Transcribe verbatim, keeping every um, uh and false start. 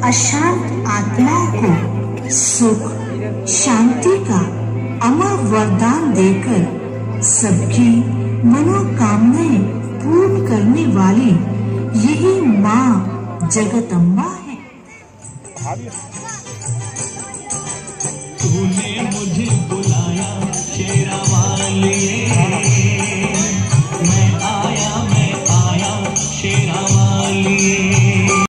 अशांत आत्माओं को सुख शांति का अमर वरदान देकर सबकी मनोकामनाएं पूर्ण करने वाली यही माँ जगदम्बा है। तूने मुझे बुलाया शेरा